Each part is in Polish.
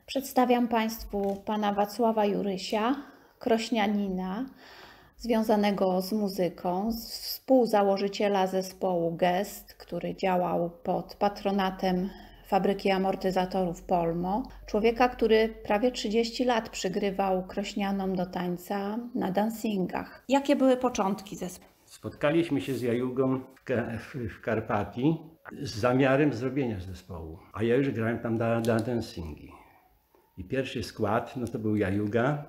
Przedstawiam Państwu pana Wacława Jurysia, krośnianina związanego z muzyką, współzałożyciela zespołu Gest, który działał pod patronatem fabryki amortyzatorów Polmo. Człowieka, który prawie 30 lat przygrywał krośnianom do tańca na dancingach. Jakie były początki zespołu? Spotkaliśmy się z Jajugą w Karpatii z zamiarem zrobienia zespołu, a ja już grałem tam na dancingi. I pierwszy skład to był Jajuga,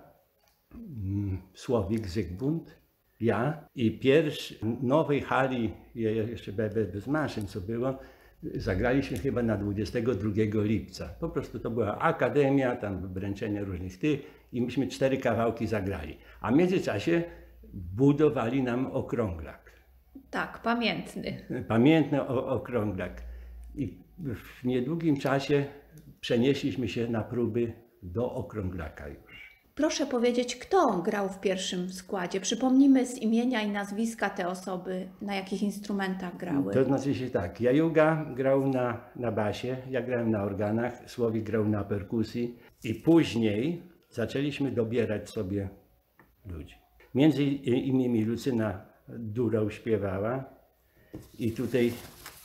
Słowik, Zygmunt, ja i pierwszy w nowej hali, jeszcze bez maszyn co było, zagraliśmy chyba na 22 lipca. Po prostu to była akademia, tam wręczenia różnych tych i myśmy 4 kawałki zagrali. A w międzyczasie budowali nam okrąglak. Tak, pamiętny. Pamiętny okrąglak. I w niedługim czasie przenieśliśmy się na próby do okrąglaka już. Proszę powiedzieć, kto grał w pierwszym składzie? Przypomnijmy z imienia i nazwiska te osoby, na jakich instrumentach grały. To znaczy się tak, Jajuga grał na basie, ja grałem na organach, Słowik grał na perkusji i później zaczęliśmy dobierać sobie ludzi. Między innymi Lucyna Durał śpiewała i tutaj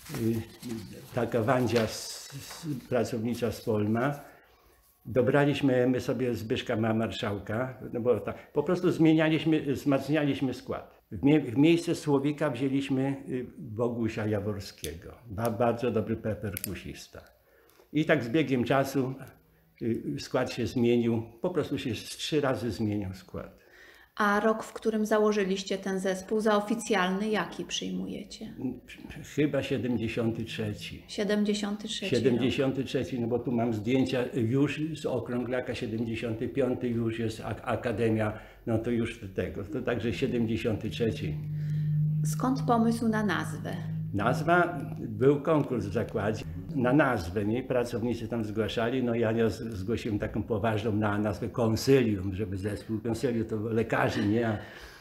taka Wandzia pracownicza z Polma. Dobraliśmy my sobie Zbyszka Marszałka, no bo tak, po prostu wzmacnialiśmy skład. W miejsce Słowika wzięliśmy Bogusia Jaworskiego, bardzo dobry perkusista. I tak z biegiem czasu skład się zmienił, po prostu się 3 razy zmienił skład. A rok, w którym założyliście ten zespół, za oficjalny jaki przyjmujecie? Chyba 73. 73. 73, no bo tu mam zdjęcia już z okrąglaka, 75 już jest akademia, no to już tego, to także 73. Skąd pomysł na nazwę? Nazwa, był konkurs w zakładzie na nazwę, nie? Pracownicy tam zgłaszali, no ja zgłosiłem taką poważną nazwę konsylium, żeby zespół, konsylium to lekarzy, nie?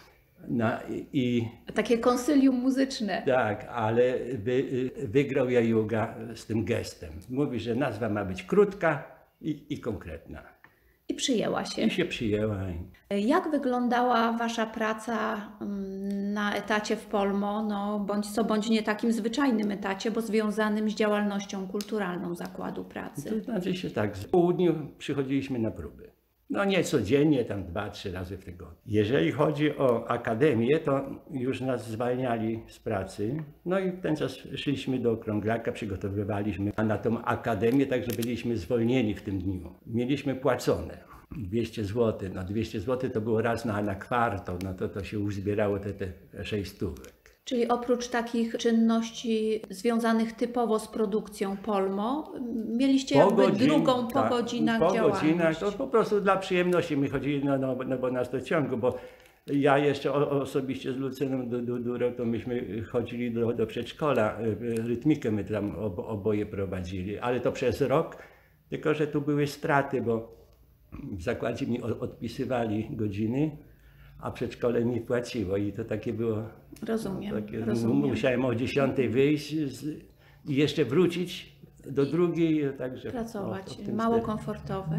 Takie konsylium muzyczne. Tak, ale wygrał Jajuga z tym gestem. Mówi, że nazwa ma być krótka i konkretna. I przyjęła się. I się przyjęła. Jak wyglądała wasza praca na etacie w Polmo, no bądź co bądź nie takim zwyczajnym etacie, bo związanym z działalnością kulturalną zakładu pracy? To znaczy się tak, w południu przychodziliśmy na próby. No nie codziennie, tam 2-3 razy w tygodniu. Jeżeli chodzi o akademię, to już nas zwalniali z pracy. No i w ten czas szliśmy do okrąglaka, przygotowywaliśmy na tą akademię, także byliśmy zwolnieni w tym dniu. Mieliśmy płacone 200 zł. No 200 zł to było raz na kwartał, no to się uzbierało te 6 stówek. Czyli oprócz takich czynności związanych typowo z produkcją Polmo, mieliście drugą po godzinach działalność? Po godzinach, to po prostu dla przyjemności my chodzili, no bo nas to ciągło, bo ja jeszcze osobiście z Lucyną Durą, to myśmy chodzili do przedszkola, rytmikę my tam oboje prowadzili, ale to przez rok, tylko że tu były straty, bo w zakładzie mi odpisywali godziny, a przedszkole mi płaciło i to takie było. Rozumiem, takie, rozumiem. Musiałem o 10 wyjść i jeszcze wrócić do drugiej. Także pracować, mało komfortowe.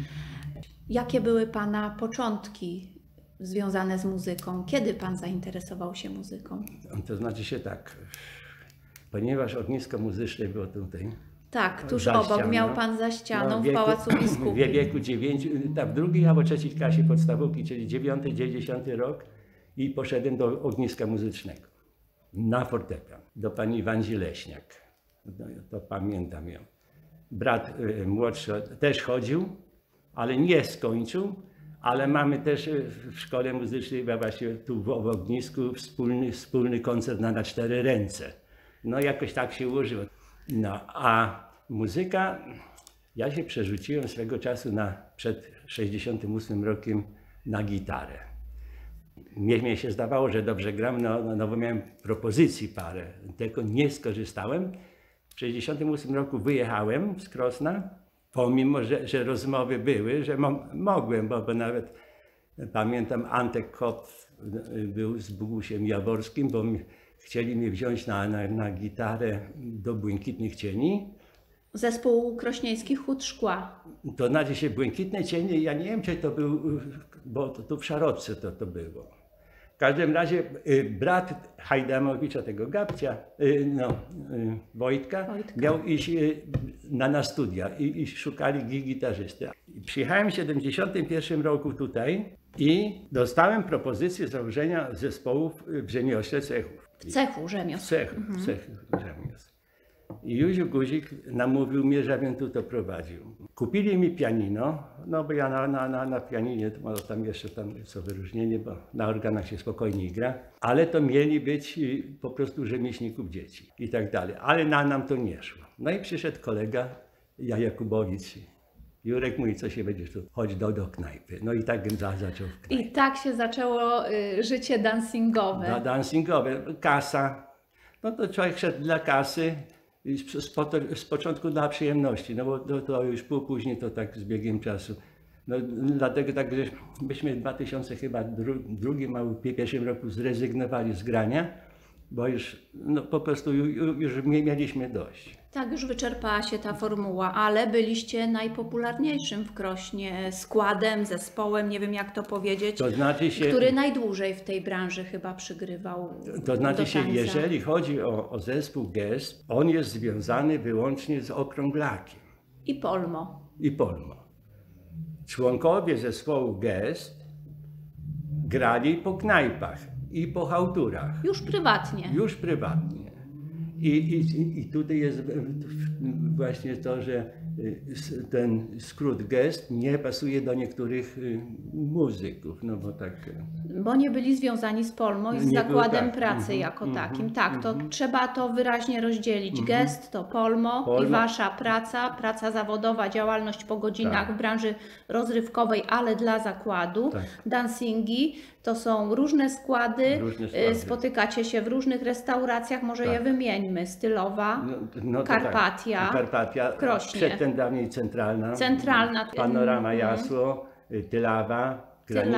Jakie były pana początki związane z muzyką? Kiedy pan zainteresował się muzyką? To znaczy się tak, ponieważ ognisko muzyczne było tutaj. Tak, tuż obok miał pan za ścianą w Pałacu Biskupim. W wieku 9, w drugiej albo trzeciej klasie podstawówki, czyli 9-10 rok i poszedłem do ogniska muzycznego na fortepian, do pani Wandzi Leśniak. No, to pamiętam ją. Brat młodszy też chodził, ale nie skończył, ale mamy też w szkole muzycznej, właśnie tu w ognisku, wspólny koncert na 4 ręce. No jakoś tak się ułożyło. No, a muzyka, ja się przerzuciłem swego czasu przed 68 rokiem na gitarę. Mnie się zdawało, że dobrze gram, no bo miałem propozycji parę, tylko nie skorzystałem. W 68 roku wyjechałem z Krosna, pomimo, że rozmowy były, że mogłem, bo nawet pamiętam Antek Kopf był z Bogusiem Jaworskim, bo chcieli mnie wziąć na gitarę do Błękitnych Cieni, Zespół Krośnieński Hut Szkła. To znaczy się Błękitne Cienie, ja nie wiem, czy to był, bo to w Szarotce to było. W każdym razie brat Hajdamowicza, tego Gabcia, Wojtka, miał iść na studia i szukali gitarzysty. Przyjechałem w 1971 roku tutaj i dostałem propozycję założenia zespołów w rzemiośle cechów. W cechu rzemiosł. W cechu rzemiosł. I Józiu Guzik namówił mnie, żebym tu to prowadził. Kupili mi pianino, no bo ja na pianinie, to może tam jeszcze są wyróżnienie, bo na organach się spokojniej gra, ale to mieli być po prostu rzemieślników dzieci i tak dalej, ale nam to nie szło. No i przyszedł kolega, Jakubowicz. Jurek mówi, co się będziesz tu, chodź do knajpy. No i tak zaczął w knajpie. I tak się zaczęło życie dancingowe. Dancingowe, kasa, no to człowiek szedł dla kasy. Z początku dla przyjemności, no bo to już później to tak z biegiem czasu. No, dlatego tak, że myśmy w 2002 roku zrezygnowali z grania, bo już po prostu już mieliśmy dość. Tak, już wyczerpała się ta formuła, ale byliście najpopularniejszym w Krośnie składem, zespołem, nie wiem jak to powiedzieć, to znaczy się, który najdłużej w tej branży chyba przygrywał. To znaczy się, tańca. jeżeli chodzi o zespół Gest, on jest związany wyłącznie z Okrąglakiem. I Polmo. I Polmo. Członkowie zespołu Gest grali po knajpach i po chałturach. Już prywatnie. Już prywatnie. I tutaj jest właśnie to, że ten skrót Gest nie pasuje do niektórych muzyków, no bo tak... Bo nie byli związani z Polmo i z zakładem pracy jako takim. Tak, to trzeba to wyraźnie rozdzielić. Gest to Polmo i wasza praca zawodowa, działalność po godzinach w branży rozrywkowej, ale dla zakładu. Dancingi to są różne składy, spotykacie się w różnych restauracjach, może je wymieńmy. Stylowa, Karpatia, Krośnie. Przedtem dawniej Centralna, Panorama Jasło, Tylawa,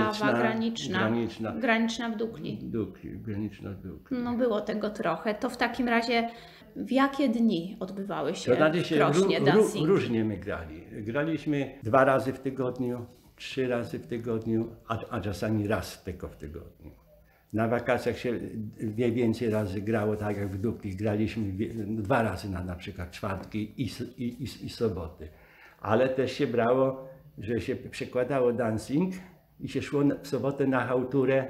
Graniczna w Dukli. Graniczna w Dukli. No było tego trochę. To w takim razie w jakie dni odbywały się w Krośnie dancingi? Różnie my grali. Graliśmy 2 razy w tygodniu, 3 razy w tygodniu, a czasami raz tylko w tygodniu. Na wakacjach się więcej razy grało, tak jak w Dukli. Graliśmy 2 razy na przykład czwartki i soboty. Ale też się brało, że się przekładało dancing i się szło w sobotę na chałturę.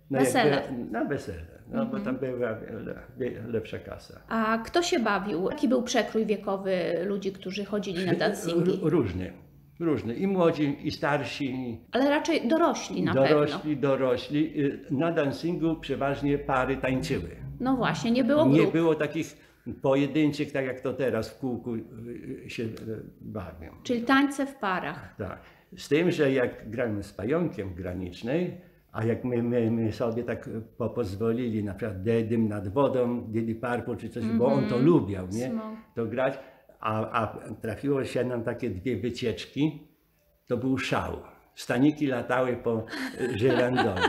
Na wesele, no bo tam była lepsza kasa. A kto się bawił? Jaki był przekrój wiekowy ludzi, którzy chodzili na dancingi? Różny. I młodzi, i starsi. Ale raczej dorośli na pewno. Dorośli. Na dancingu przeważnie pary tańczyły. No właśnie, nie było grup. Nie było takich pojedynczych, tak jak to teraz w kółku się bawią. Czyli tańce w parach. Tak. Z tym, że jak gramy z pająkiem granicznej, a jak my sobie tak pozwolili, na przykład Dedym nad wodą, Didi Parpo czy coś, bo on to lubiał, nie? To grać. A trafiło się nam takie 2 wycieczki, to był szał. Staniki latały po żyrandole.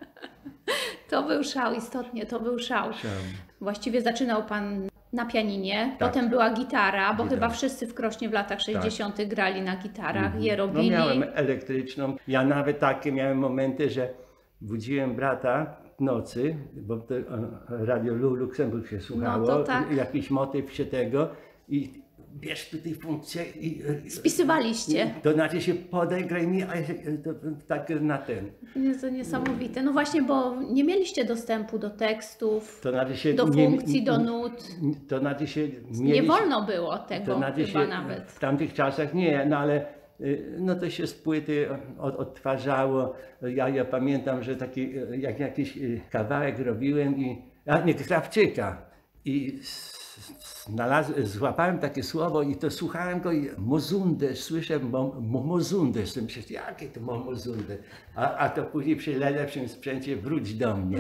To był szał, istotnie, to był szał. Właściwie zaczynał pan na pianinie, potem była gitara, bo chyba wszyscy w Krośnie w latach 60. grali na gitarach, je robili. No miałem elektryczną, ja nawet takie miałem momenty, że budziłem brata w nocy, bo to Radio Luksemburg się słuchało, jakiś motyw się tego i bierz tutaj funkcję i... Spisywaliście. To znaczy się podegraj mi, a tak na ten. To niesamowite. No właśnie, bo nie mieliście dostępu do tekstów, do funkcji, do nut. To znaczy się... Nie wolno było tego chyba nawet. W tamtych czasach nie, no ale no to się z płyty odtwarzało. Ja pamiętam, że taki jakiś kawałek robiłem nie, Krawczyka. I złapałem takie słowo i to słuchałem go i mozundę, słyszę mozundę, jestem przecież jakie to mozundę, a to później przy lepszym sprzęcie wróć do mnie.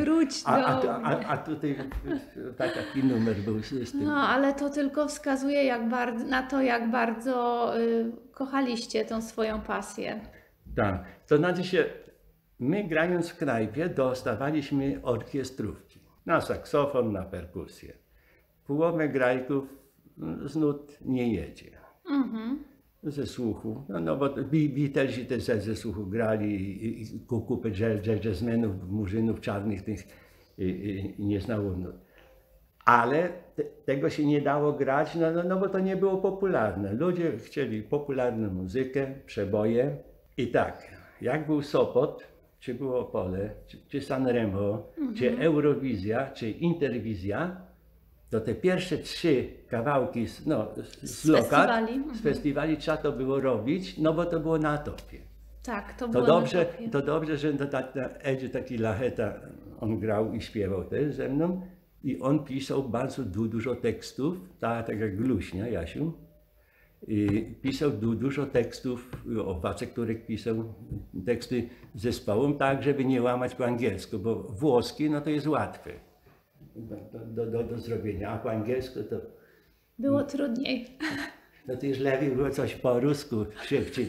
A tutaj taki numer był z tym. No ale to tylko wskazuje na to, jak bardzo kochaliście tą swoją pasję. Tak, to znaczy się, my grając w knajpie dostawaliśmy orkiestrówki na saksofon, na perkusję. Połowę grajków z nut nie jedzie. Ze słuchu. No bo Beatlesi też ze słuchu grali i kupę jazzmenów, murzynów czarnych tych i nie znało nut. Ale tego się nie dało grać, no bo to nie było popularne. Ludzie chcieli popularną muzykę, przeboje. I tak, jak był Sopot, czy było Opole, czy Sanremo, czy Eurowizja, czy Interwizja, to te pierwsze 3 kawałki z lokal, z festiwali trzeba to było robić, no bo to było na topie. Tak, to było na topie. To dobrze, że Edzie taki Lacheta, on grał i śpiewał też ze mną i on pisał bardzo dużo tekstów, tak jak Gluśnia, Jasiu. I pisał dużo tekstów, Wacek, który pisał teksty zespołom, tak żeby nie łamać po angielsku, bo włoski no to jest łatwe do zrobienia, a po angielsku to... Było trudniej. No to już lepiej było coś po rusku szybciej.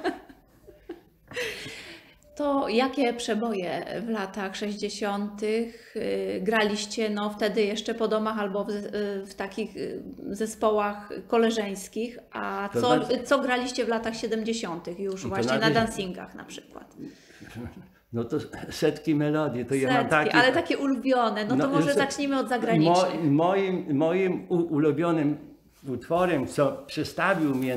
To jakie przeboje w latach 60. graliście, no wtedy jeszcze po domach albo w takich zespołach koleżeńskich, a co graliście w latach 70. już właśnie na dancingach na przykład? No to setki melodii. To setki, ja mam takie, ale takie ulubione, no to może zacznijmy od zagranicznych. Moim ulubionym utworem, co przestawił mnie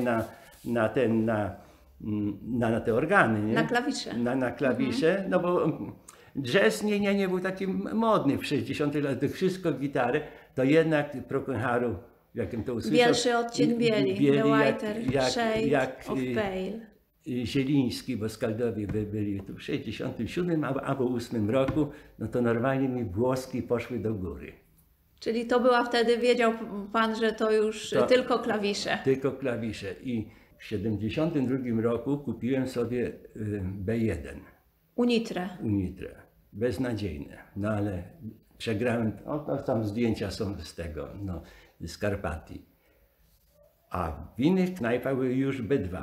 na te organy, nie? Na klawisze. Na klawisze, no bo jazz nie był taki modny w 60 latach, wszystko gitarę, to jednak Procol Harum, jakim to usłyszał. Bielszy odcień bieli, The Whiter Shade of Pale. Zieliński, bo Skaldowie byli tu w 67 albo 8 roku, no to normalnie mi włoski poszły do góry. Czyli to była wtedy, wiedział pan, że to już tylko klawisze. Tylko klawisze. I w 72 roku kupiłem sobie B1. Unitre. Beznadziejne. No ale przegrałem, tam zdjęcia są z tego, z Karpatii. A w innych knajpach były już B2.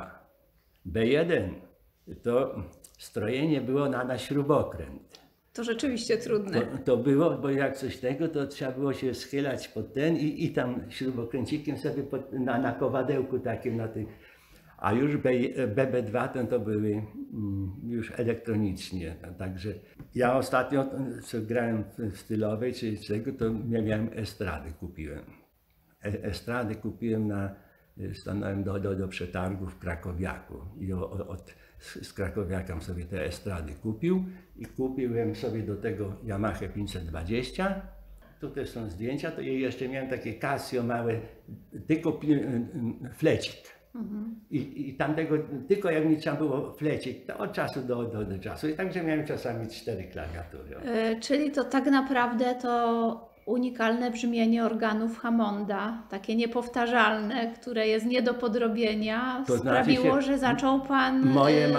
B1 to strojenie było na śrubokręt. To rzeczywiście trudne. To było, bo jak coś tego, to trzeba było się schylać pod ten i tam śrubokręcikiem sobie na kowadełku takim na tych. A już BB2 to były już elektronicznie. Także ja ostatnio, co grałem w stylowej czy czego, to miałem estrady, kupiłem. Estrady kupiłem stanąłem do przetargu w Krakowiaku i z Krakowiaka sobie te estrady kupił i kupiłem sobie do tego Yamaha 520. Tutaj są zdjęcia, to jeszcze miałem takie Casio małe, tylko flecik. I tamtego, tylko jak mi trzeba było flecik, to od czasu do czasu. I także miałem czasami 4 klawiatury. Czyli to tak naprawdę to unikalne brzmienie organów Hammonda, takie niepowtarzalne, które jest nie do podrobienia, to sprawiło, że zaczął pan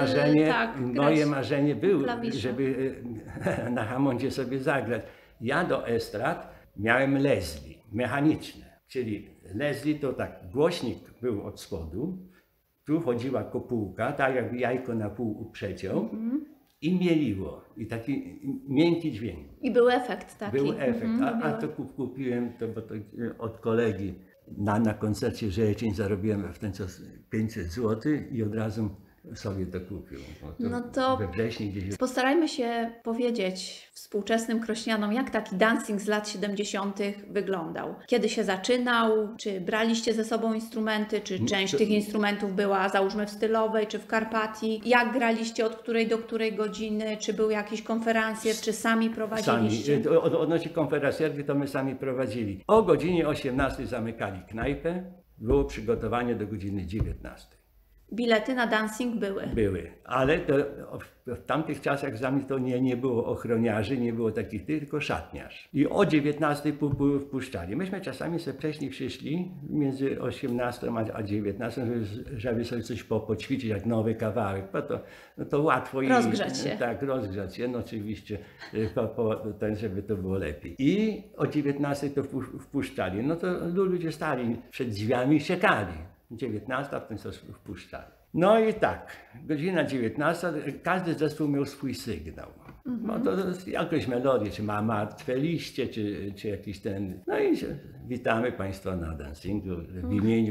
moje marzenie było, żeby na Hammondzie sobie zagrać. Ja do estrad miałem Leslie, mechaniczne, czyli Leslie to tak, głośnik był od spodu, tu chodziła kopułka, tak jakby jajko na pół przeciął. I mieliło. I taki miękki dźwięk. I był efekt taki. Był efekt. A to kupiłem bo to od kolegi. Na koncercie Żereczeń zarobiłem w ten czas 500 zł i od razu sobie to kupił. No to we wrześniu gdzieś... Postarajmy się powiedzieć współczesnym krośnianom, jak taki dancing z lat 70. wyglądał. Kiedy się zaczynał? Czy braliście ze sobą instrumenty? Czy część tych instrumentów była, załóżmy, w stylowej, czy w Karpatii? Jak graliście od której do której godziny? Czy były jakieś konferencje, czy sami prowadziliście? Sami. Odnośnie konferencjerki to my sami prowadzili. O godzinie 18 zamykali knajpę. Było przygotowanie do godziny 19. Bilety na dancing były? Były, ale to w tamtych czasach za mnie to nie było ochroniarzy, nie było takich, tylko szatniarz. I o 19 wpuszczali. Myśmy czasami sobie wcześniej przyszli, między 18 a 19, żeby sobie coś poćwiczyć, jak nowy kawałek. No to łatwo. Rozgrzać się. Tak, rozgrzać się, no oczywiście, żeby to było lepiej. I o 19 to wpuszczali. No to ludzie stali przed drzwiami i czekali. 19, w ten sposób wpuszczali. No i tak, godzina 19, każdy zespół miał swój sygnał. No to jakąś melodię, czy ma martwe liście, czy jakiś ten. No i witamy Państwa na dancingu w imieniu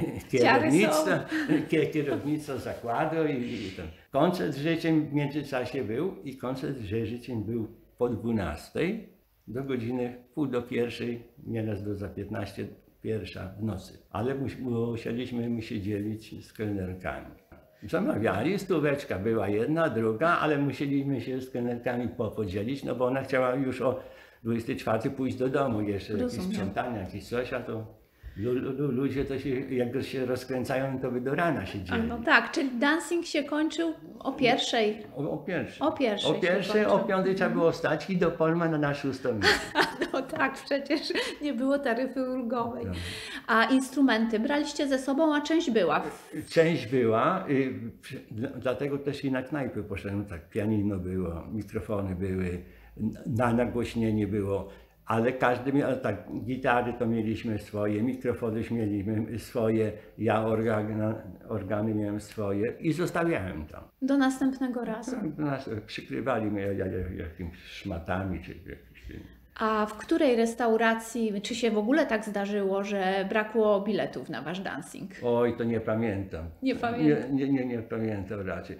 kierownictwa zakładu i ten. Koncert z życzeń w międzyczasie był i koncert z życzeń był po 12 do godziny pół do pierwszej, nieraz za 15, pierwsza w nocy. Ale musieliśmy się dzielić z kelnerkami. Zamawiali, stóweczka była jedna, druga, ale musieliśmy się z kelnerkami podzielić, no bo ona chciała już o 24 pójść do domu, jeszcze jakieś sprzątania, jakieś coś, a to ludzie to się, jak się rozkręcają, to by do rana się dzieli. No tak, czyli dancing się kończył o pierwszej. O pierwszej. O pierwszej, o 5 trzeba było stać i do Polma na 6 minut. No tak, przecież nie było taryfy ulgowej. A instrumenty braliście ze sobą, a część była? Część była, dlatego też i na knajpy poszedłem, tak pianino było, mikrofony były, na nagłośnienie było, ale każdy miał, tak, gitary to mieliśmy swoje, mikrofony mieliśmy swoje, ja organy miałem swoje i zostawiałem tam. Do następnego razu. Nas przykrywali mnie jakimiś szmatami czy jakimś. A w której restauracji, czy się w ogóle tak zdarzyło, że brakło biletów na wasz dancing? Oj, to nie pamiętam. Nie pamiętam. Nie pamiętam raczej.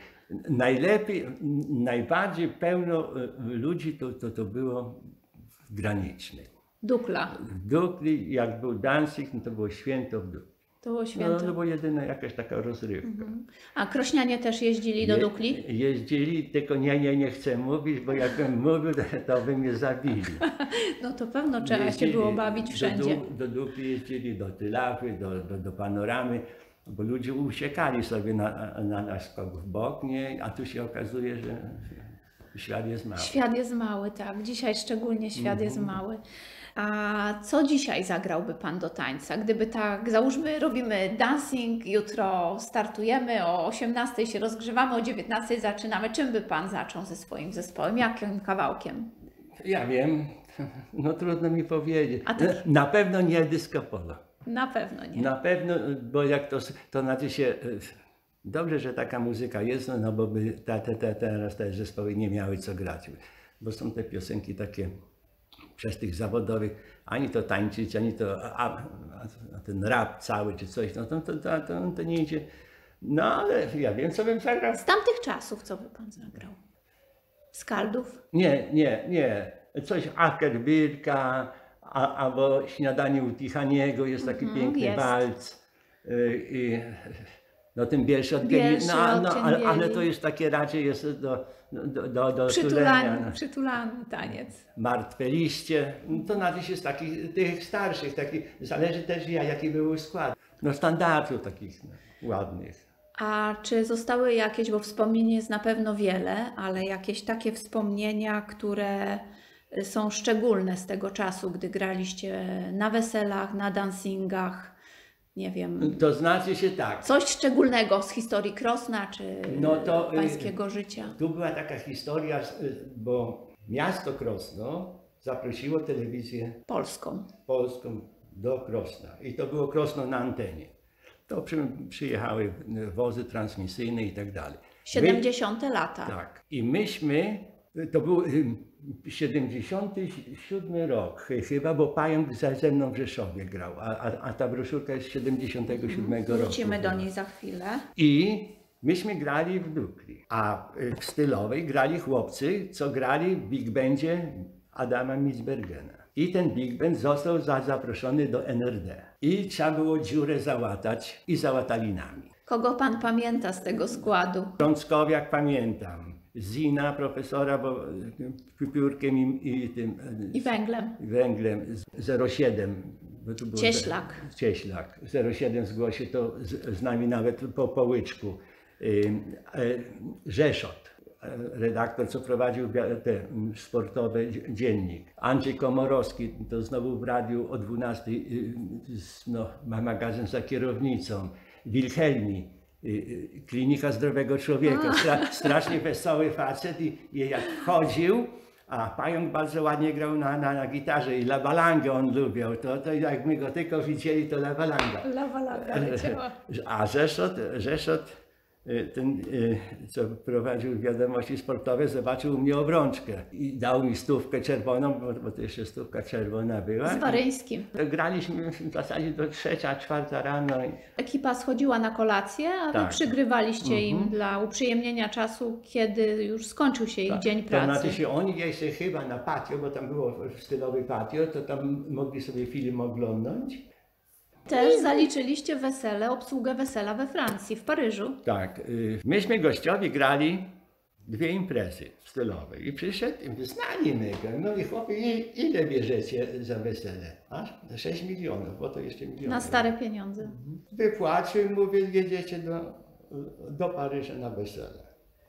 Najbardziej pełno ludzi to było w Granicznej. Dukla. W Dukli, jak był dancing, no to było święto w Dukli. To było święto. No, to była jedyna jakaś taka rozrywka. A krośnianie też jeździli do Dukli? Jeździli, tylko nie chcę mówić, bo jakbym mówił, to by mnie zabili. No to pewno trzeba się było bawić wszędzie. Do Dukli jeździli, do Tylawy, do Panoramy, bo ludzie uciekali sobie na skok w bok, nie? A tu się okazuje, że świat jest mały. Świat jest mały, tak. Dzisiaj szczególnie świat jest mały. A co dzisiaj zagrałby Pan do tańca? Gdyby tak, załóżmy, robimy dancing, jutro startujemy, o 18 się rozgrzewamy, o 19 zaczynamy. Czym by Pan zaczął ze swoim zespołem? Jakim kawałkiem? Ja wiem, no trudno mi powiedzieć. Na pewno nie disco polo. Na pewno nie. Na pewno, bo jak to znaczy się, dobrze, że taka muzyka jest, no bo by teraz te zespoły nie miały co grać. Bo są te piosenki takie przez tych zawodowych, ani to tańczyć, ani to a ten rap cały czy coś, no to nie idzie. No ale ja wiem, co bym zagrał. Z tamtych czasów co by Pan zagrał? Skaldów? Nie. Coś Ackerbirka, albo Śniadanie u Tichaniego, jest taki piękny walc. No ten Bielszy od Gieli, ale to jest takie raczej jest do przytulany taniec. Martwe liście, to znaczy się z takich tych starszych, zależy też jaki był skład. No standardów takich ładnych. A czy zostały jakieś, bo wspomnień jest na pewno wiele, ale jakieś takie wspomnienia, które są szczególne z tego czasu, gdy graliście na weselach, na dancingach, nie wiem. To znaczy się tak. Coś szczególnego z historii Krosna czy pańskiego życia? Tu była taka historia, bo miasto Krosno zaprosiło telewizję polską do Krosna i to było Krosno na antenie. To przyjechały wozy transmisyjne i tak dalej. 70. lata. Tak. I myśmy, to był 77 rok chyba, bo Pająk ze mną w Rzeszowie grał, a ta broszurka jest z 77 roku. Wrócimy do niej za chwilę. I myśmy grali w Dukli, a w Stylowej grali chłopcy, co grali w Big Bandzie Adama Mizbergena. I ten Big Band został zaproszony do NRD. I trzeba było dziurę załatać i załatali nami. Kogo Pan pamięta z tego składu? Frąckowiak pamiętam. Zina, profesora, bo piórkiem i tym... I węglem. Węglem 07. Bo to było Cieślak. 07 zgłosił to z nami nawet po łyczku. Rzeszot, redaktor, co prowadził te sportowe dziennik. Andrzej Komorowski, to znowu w radiu o 12 ma magazyn za kierownicą. Wilhelmi, Klinika Zdrowego Człowieka, strasznie wesoły facet i jak chodził, a Pająk bardzo ładnie grał na gitarze i La Balangę on lubił, to jak my go tylko widzieli, to La Balanga. La Balanga leciała. A Rzeszot ten, co prowadził wiadomości sportowe, zobaczył u mnie obrączkę i dał mi stówkę czerwoną, bo to jeszcze stówka czerwona była. Z Waryńskim. Graliśmy w zasadzie do 3-4 rano. Ekipa schodziła na kolację, a wy Tak. przygrywaliście im dla uprzyjemnienia czasu, kiedy już skończył się ich dzień To pracy. znaczy się oni jeszcze chyba na patio, bo tam było stylowe patio, to tam mogli sobie film oglądać. Też zaliczyliście wesele, obsługę wesela we Francji, w Paryżu. Tak, myśmy gościowi grali 2 imprezy stylowe i przyszedł i mówię, znali my go. No i chłopie, ile bierzecie za wesele? Aż 6 milionów, bo to jeszcze miliony. Na stare pieniądze. Wypłacił, mówię, jedziecie do Paryża na wesele.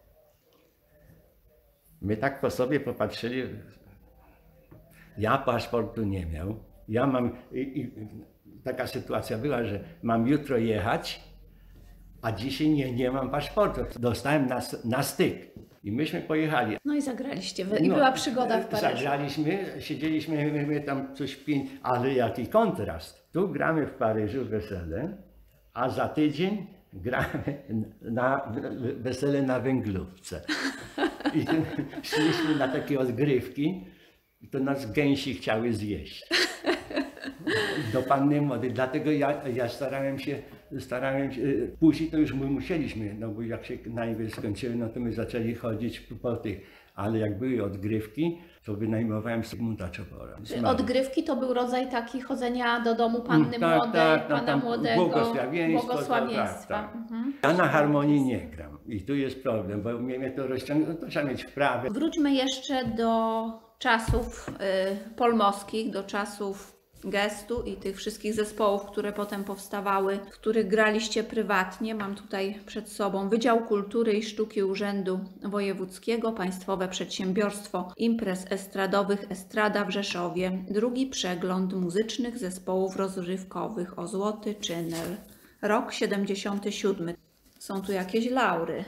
My tak po sobie popatrzyli, ja paszportu nie miał, ja mam, taka sytuacja była, że mam jutro jechać, a dzisiaj nie mam paszportu. Dostałem na styk i myśmy pojechali. No i zagraliście i była przygoda w Paryżu. Zagraliśmy, siedzieliśmy, my tam coś ale jaki kontrast. Tu gramy w Paryżu wesele, a za tydzień gramy na wesele na Węglówce. I szliśmy na takie odgrywki, to nas gęsi chciały zjeść. Do panny młodej. Dlatego ja starałem się, później to już my musieliśmy, no bo jak się najpierw skończyły, no to my zaczęli chodzić po tych, ale jak były odgrywki, to wynajmowałem Zygmunta Czopora. Odgrywki to był rodzaj taki chodzenia do domu panny młodej, pana tam młodego, błogosławieństwa. Tak. Ja na harmonii nie gram i tu jest problem, bo mnie to rozciągnąć, to trzeba mieć wprawę. Wróćmy jeszcze do czasów polmoskich, do czasów gestu i tych wszystkich zespołów, które potem powstawały, w których graliście prywatnie. Mam tutaj przed sobą Wydział Kultury i Sztuki Urzędu Wojewódzkiego, Państwowe Przedsiębiorstwo Imprez Estradowych Estrada w Rzeszowie, drugi przegląd muzycznych zespołów rozrywkowych o Złoty Czynel, rok 77. Są tu jakieś laury.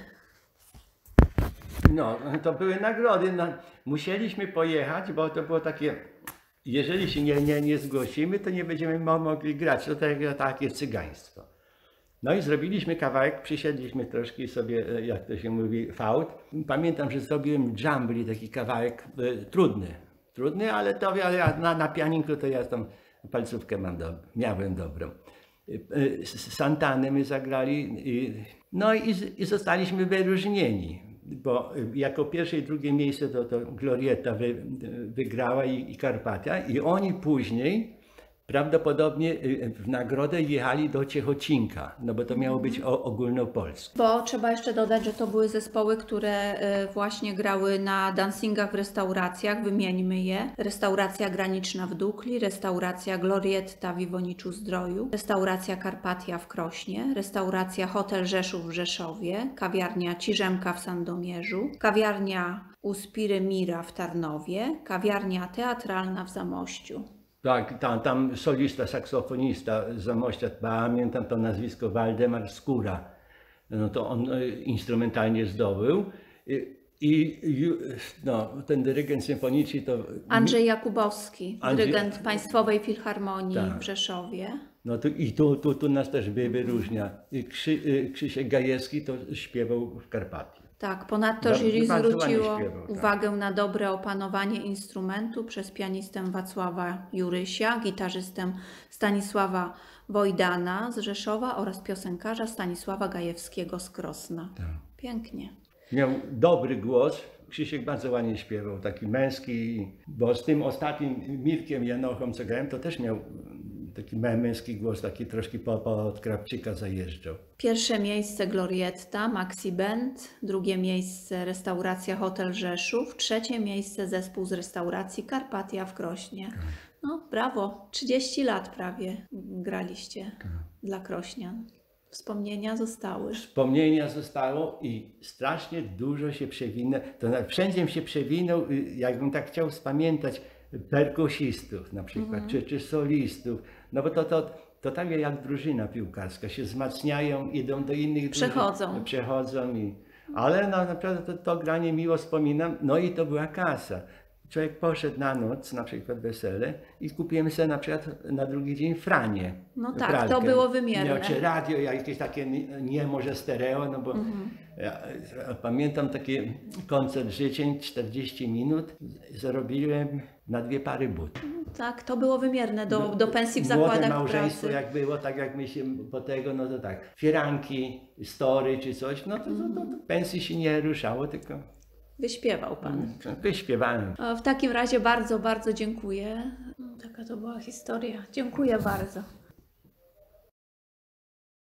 No, to były nagrody. No, musieliśmy pojechać, bo to było takie, jeżeli się nie zgłosimy, to nie będziemy mogli grać. To takie cygaństwo. No i zrobiliśmy kawałek, przysiedliśmy troszkę sobie, jak to się mówi, fałd. Pamiętam, że zrobiłem jambli, taki kawałek trudny, ale to ja na pianinku to ja tam palcówkę miałem dobrą. Santanę my zagrali, no i zostaliśmy wyróżnieni. Bo jako pierwsze i drugie miejsce to Glorietta wygrała i Karpatia i oni później prawdopodobnie w nagrodę jechali do Ciechocinka, no bo to miało być ogólnopolskie. Bo trzeba jeszcze dodać, że to były zespoły, które właśnie grały na dancingach w restauracjach, wymieńmy je. Restauracja Graniczna w Dukli, restauracja Glorietta w Iwoniczu-Zdroju, restauracja Karpatia w Krośnie, restauracja Hotel Rzeszów w Rzeszowie, kawiarnia Ciżemka w Sandomierzu, kawiarnia Uspiry Mira w Tarnowie, kawiarnia teatralna w Zamościu. Tak, tam solista, saksofonista z Zamościa, pamiętam to nazwisko, Waldemar Skóra. No to on instrumentalnie zdobył. No, ten dyrygent symfoniczny to... Andrzej Jakubowski, dyrygent Państwowej Filharmonii w Rzeszowie. No tu nas też wyróżnia. Krzysiek Gajewski to śpiewał w Karpatii. Tak, ponadto jury zwróciło uwagę na dobre opanowanie instrumentu przez pianistę Wacława Jurysia, gitarzystę Stanisława Wojdana z Rzeszowa oraz piosenkarza Stanisława Gajewskiego z Krosna. Tak. Pięknie. Miał dobry głos. Krzysiek bardzo ładnie śpiewał, taki męski, bo z tym ostatnim Mirkiem Janochą, co grałem, to też miał taki męski głos, taki troszkę od Krawczyka zajeżdżał. Pierwsze miejsce Glorietta, Maxi Band, drugie miejsce restauracja Hotel Rzeszów, trzecie miejsce zespół z restauracji Karpatia w Krośnie. No brawo, 30 lat prawie graliście dla krośnian. Wspomnienia zostały. Wspomnienia zostało i strasznie dużo się przewinęło. Wszędzie się przewinął, jakbym tak chciał spamiętać, perkusistów na przykład, czy solistów. No bo to tak jak drużyna piłkarska, się wzmacniają, idą do innych drużyn. Przechodzą. Ale no, naprawdę to granie miło wspominam. No i to była kasa. człowiek poszedł na noc, na przykład wesele i kupiłem sobie na przykład na drugi dzień franię. No tak, pralkę. to było wymierne. Miał czy radio, jakieś takie nie może stereo, no bo ja pamiętam taki koncert życzeń, 40 minut, zarobiłem na 2 pary butów. Tak, to było wymierne do pensji w Młode zakładach małżeństwo pracy. jak było, tak jak my się po tego, no to tak, firanki, story czy coś, no to pensji się nie ruszało, tylko Wyśpiewał pan. wyśpiewałem. W takim razie bardzo, bardzo dziękuję. Taka to była historia. Dziękuję bardzo.